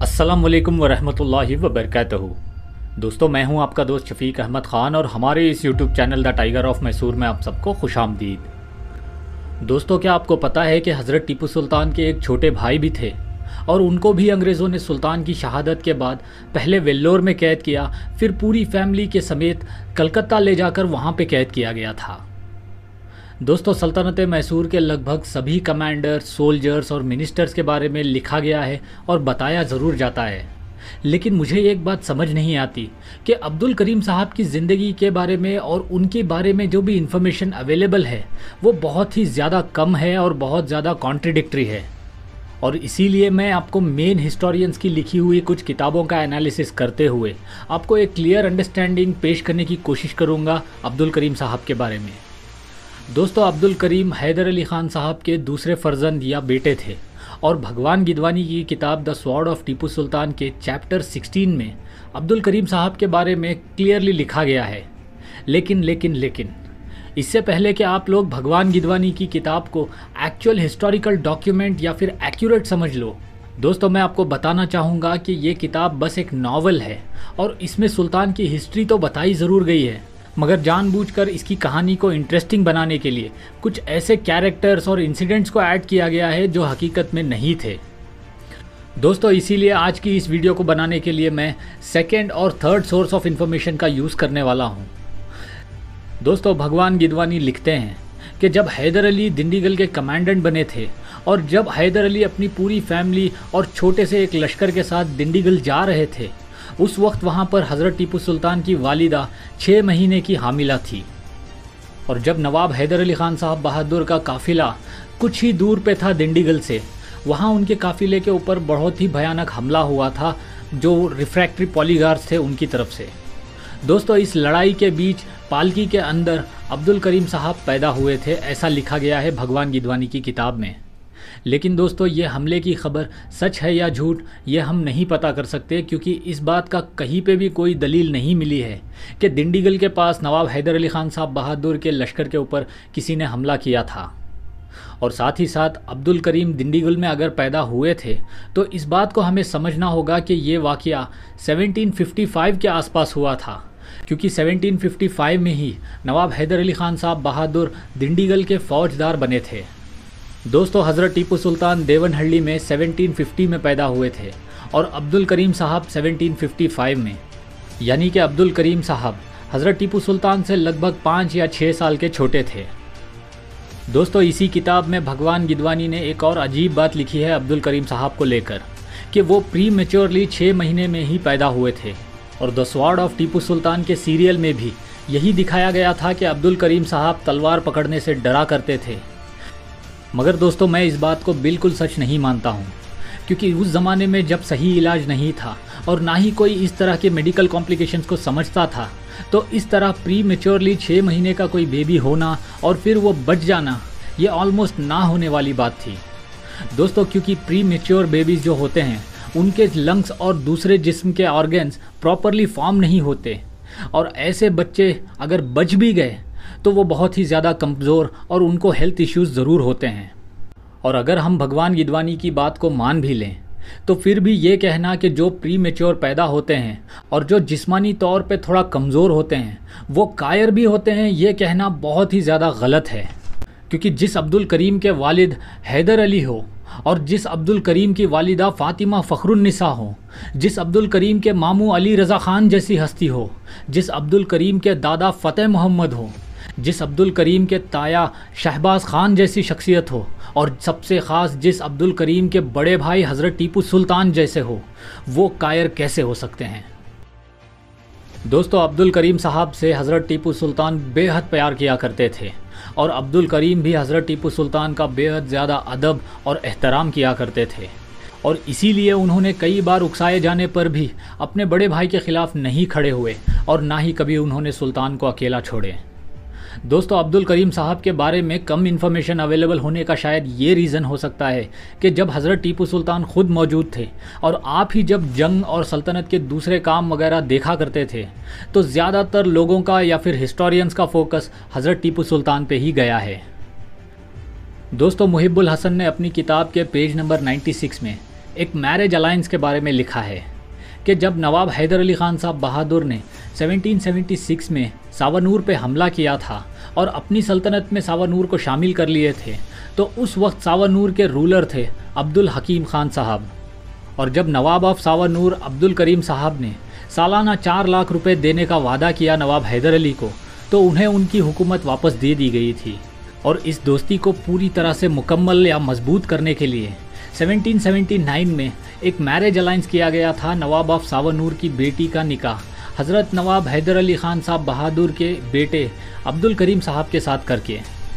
अस्सलाम वालेकुम वरहमतुल्लाहि वबरकातुहू। दोस्तों, मैं हूं आपका दोस्त शफीक अहमद ख़ान और हमारे इस YouTube channel the tiger of Mysore में आप सबको खुशामदीद। दोस्तों, क्या आपको पता है कि हज़रत टीपू सुल्तान के एक छोटे भाई भी थे और उनको भी अंग्रेज़ों ने सुल्तान की शहादत के बाद पहले वेल्लोर में कैद किया, फिर पूरी फैमिली के समेत कलकत्ता ले जाकर वहाँ पे कैद किया गया था। दोस्तों, सल्तनत मैसूर के लगभग सभी कमांडर्स, सोल्जर्स और मिनिस्टर्स के बारे में लिखा गया है और बताया ज़रूर जाता है, लेकिन मुझे एक बात समझ नहीं आती कि अब्दुल करीम साहब की ज़िंदगी के बारे में और उनके बारे में जो भी इंफॉर्मेशन अवेलेबल है वो बहुत ही ज़्यादा कम है और बहुत ज़्यादा कॉन्ट्रडिक्टरी है। और इसीलिए मैं आपको मेन हिस्टोरियंस की लिखी हुई कुछ किताबों का एनालिसिस करते हुए आपको एक क्लियर अंडरस्टैंडिंग पेश करने की कोशिश करूँगा अब्दुल करीम साहब के बारे में। दोस्तों, अब्दुल करीम हैदर अली ख़ान साहब के दूसरे फर्जंद या बेटे थे और भगवान गिदवानी की किताब the sword of Tipu Sultan के चैप्टर 16 में अब्दुल करीम साहब के बारे में क्लियरली लिखा गया है। लेकिन इससे पहले कि आप लोग भगवान गिदवानी की किताब को एक्चुअल हिस्टोरिकल डॉक्यूमेंट या फिर एक्यूरेट समझ लो, दोस्तों मैं आपको बताना चाहूँगा कि ये किताब बस एक नावल है और इसमें सुल्तान की हिस्ट्री तो बताई ज़रूर गई है, मगर जानबूझकर इसकी कहानी को इंटरेस्टिंग बनाने के लिए कुछ ऐसे कैरेक्टर्स और इंसिडेंट्स को ऐड किया गया है जो हकीकत में नहीं थे। दोस्तों, इसीलिए आज की इस वीडियो को बनाने के लिए मैं सेकंड और थर्ड सोर्स ऑफ इंफॉर्मेशन का यूज़ करने वाला हूँ। दोस्तों, भगवान गिदवानी लिखते हैं कि जब हैदर अली दिंडीगल के कमांडेंट बने थे और जब हैदर अली अपनी पूरी फैमिली और छोटे से एक लश्कर के साथ दिंडीगल जा रहे थे, उस वक्त वहाँ पर हज़रत टीपू सुल्तान की वालिदा 6 महीने की हामिला थी। और जब नवाब हैदर अली ख़ान साहब बहादुर का काफ़िला कुछ ही दूर पे था दिंडीगल से, वहाँ उनके काफ़िले के ऊपर बहुत ही भयानक हमला हुआ था जो रिफ्रैक्टरी पॉलीगार्स थे उनकी तरफ से। दोस्तों, इस लड़ाई के बीच पालकी के अंदर अब्दुल करीम साहब पैदा हुए थे, ऐसा लिखा गया है भगवान गिदवानी की किताब में। लेकिन दोस्तों, ये हमले की खबर सच है या झूठ ये हम नहीं पता कर सकते, क्योंकि इस बात का कहीं पे भी कोई दलील नहीं मिली है कि दिंडीगल के पास नवाब हैदर अली ख़ान साहब बहादुर के लश्कर के ऊपर किसी ने हमला किया था। और साथ ही साथ अब्दुल करीम दिंडीगल में अगर पैदा हुए थे तो इस बात को हमें समझना होगा कि ये वाक़या 1755 के आसपास हुआ था, क्योंकि 1755 में ही नवाब हैदर अली ख़ान साहब बहादुर दिंडीगल के फ़ौजदार बने थे। दोस्तों, हज़रत टीपू सुल्तान देवनहल्ली में 1750 में पैदा हुए थे और अब्दुल करीम साहब 1755 में, यानी कि अब्दुल करीम साहब हज़रत टीपू सुल्तान से लगभग 5 या 6 साल के छोटे थे। दोस्तों, इसी किताब में भगवान गिदवानी ने एक और अजीब बात लिखी है अब्दुल करीम साहब को लेकर कि वो प्री मेच्योरली 6 महीने में ही पैदा हुए थे। और the sword of Tipu Sultan के सीरियल में भी यही दिखाया गया था कि अब्दुल करीम साहब तलवार पकड़ने से डरा करते थे। मगर दोस्तों, मैं इस बात को बिल्कुल सच नहीं मानता हूँ, क्योंकि उस ज़माने में जब सही इलाज नहीं था और ना ही कोई इस तरह के मेडिकल कॉम्प्लिकेशंस को समझता था, तो इस तरह प्री मेच्योरली 6 महीने का कोई बेबी होना और फिर वो बच जाना, ये ऑलमोस्ट ना होने वाली बात थी। दोस्तों, क्योंकि प्री मेच्योर बेबीज़ जो होते हैं उनके लंग्स और दूसरे जिस्म के ऑर्गन्स प्रॉपरली फॉर्म नहीं होते, और ऐसे बच्चे अगर बच भी गए तो वो बहुत ही ज़्यादा कमज़ोर और उनको हेल्थ इश्यूज़ ज़रूर होते हैं। और अगर हम भगवान गिदवानी की बात को मान भी लें तो फिर भी ये कहना कि जो प्री मेच्योर पैदा होते हैं और जो जिस्मानी तौर पे थोड़ा कमज़ोर होते हैं वो कायर भी होते हैं, ये कहना बहुत ही ज़्यादा गलत है। क्योंकि जिस अब्दुल करीम के वालिद हैदर अली हो और जिस अब्दुल करीम की वालिदा फ़ातिमा फ़खरुन्निसा हो, जिस अब्दुल करीम के मामू अली रज़ा ख़ान जैसी हस्ती हो, जिस अब्दुल करीम के दादा फ़तेह मोहम्मद हो, जिस अब्दुल करीम के ताया शहबाज ख़ान जैसी शख्सियत हो, और सबसे ख़ास जिस अब्दुल करीम के बड़े भाई हज़रत टीपू सुल्तान जैसे हो, वो कायर कैसे हो सकते हैं। दोस्तों, अब्दुल करीम साहब से हज़रत टीपू सुल्तान बेहद प्यार किया करते थे और अब्दुल करीम भी हज़रत टीपू सुल्तान का बेहद ज़्यादा अदब और एहतराम किया करते थे, और इसीलिए उन्होंने कई बार उकसाए जाने पर भी अपने बड़े भाई के ख़िलाफ़ नहीं खड़े हुए और ना ही कभी उन्होंने सुल्तान को अकेला छोड़े। दोस्तों, अब्दुल करीम साहब के बारे में कम इन्फॉर्मेशन अवेलेबल होने का शायद ये रीज़न हो सकता है कि जब हज़रत टीपू सुल्तान खुद मौजूद थे और आप ही जब जंग और सल्तनत के दूसरे काम वगैरह देखा करते थे, तो ज़्यादातर लोगों का या फिर हिस्टोरियंस का फोकस हज़रत टीपू सुल्तान पे ही गया है। दोस्तों, मुहिब्बुल हसन ने अपनी किताब के पेज नंबर 96 में एक मैरिज अलायंस के बारे में लिखा है कि जब नवाब हैदर अली ख़ान साहब बहादुर ने 1776 में सावनूर पे हमला किया था और अपनी सल्तनत में सावनूर को शामिल कर लिए थे, तो उस वक्त सावनूर के रूलर थे अब्दुल हकीम ख़ान साहब। और जब नवाब ऑफ सावनूर अब्दुल करीम साहब ने सालाना 4 लाख रुपए देने का वादा किया नवाब हैदर अली को, तो उन्हें उनकी हुकूमत वापस दे दी गई थी। और इस दोस्ती को पूरी तरह से मुकम्मल या मजबूत करने के लिए 1779 में एक मैरिज अलायंस किया गया था नवाब ऑफ सावनूर की बेटी का निकाह हज़रत नवाब हैदर अली ख़ान साहब बहादुर के बेटे अब्दुल करीम साहब के साथ करके।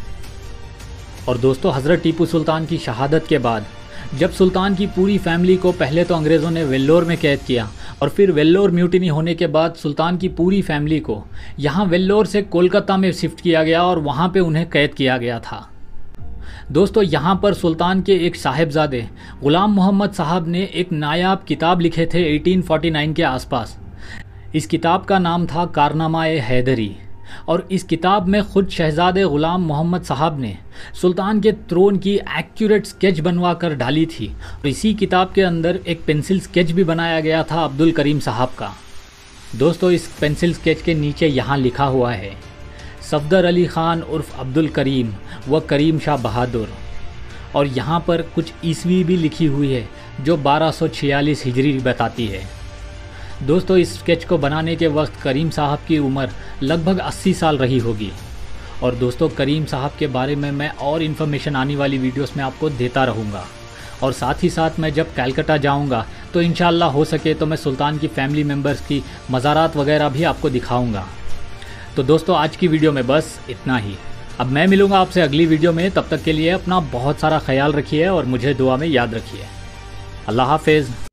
और दोस्तों, हज़रत टीपू सुल्तान की शहादत के बाद जब सुल्तान की पूरी फैमिली को पहले तो अंग्रेज़ों ने वेल्लोर में कैद किया और फिर वेल्लोर म्यूटिनी होने के बाद सुल्तान की पूरी फैमिली को यहाँ वेल्लोर से कोलकाता में शिफ्ट किया गया और वहाँ पे उन्हें कैद किया गया था। दोस्तों, यहाँ पर सुल्तान के एक साहिबजादे ग़ुलाम मोहम्मद साहब ने एक नायाब किताब लिखे थे 1849 के आसपास। इस किताब का नाम था कारनामा-ए हैदरी और इस किताब में ख़ुद शहज़ादे ग़ुलाम मोहम्मद साहब ने सुल्तान के थ्रोन की एक्यूरेट स्केच बनवा कर डाली थी। और इसी किताब के अंदर एक पेंसिल स्केच भी बनाया गया था अब्दुल करीम साहब का। दोस्तों, इस पेंसिल स्केच के नीचे यहाँ लिखा हुआ है सफदर अली ख़ान उर्फ अब्दुल करीम व करीम शाह बहादुर। और यहाँ पर कुछ ईस्वी भी लिखी हुई है जो 1246 हिजरी बताती है। दोस्तों, इस स्केच को बनाने के वक्त करीम साहब की उम्र लगभग 80 साल रही होगी। और दोस्तों, करीम साहब के बारे में मैं और इन्फॉर्मेशन आने वाली वीडियोस में आपको देता रहूँगा। और साथ ही साथ मैं जब कलकत्ता जाऊँगा तो इंशाअल्लाह हो सके तो मैं सुल्तान की फैमिली मेम्बर्स की मज़ारात वगैरह भी आपको दिखाऊँगा। तो दोस्तों, आज की वीडियो में बस इतना ही। अब मैं मिलूँगा आपसे अगली वीडियो में। तब तक के लिए अपना बहुत सारा ख्याल रखिए और मुझे दुआ में याद रखिए। अल्लाह हाफ़िज़।